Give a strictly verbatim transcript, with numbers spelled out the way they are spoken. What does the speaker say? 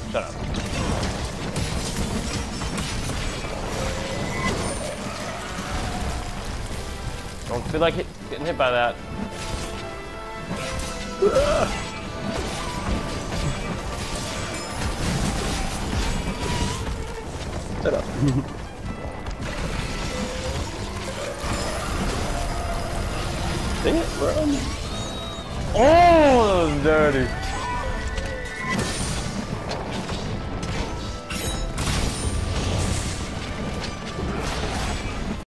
Shut up. Don't feel like hit, getting hit by that. Shut up. Dang it, bro. Oh, that was dirty.